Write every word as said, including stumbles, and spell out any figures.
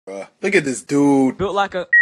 Bruh. Look at this dude. Built like a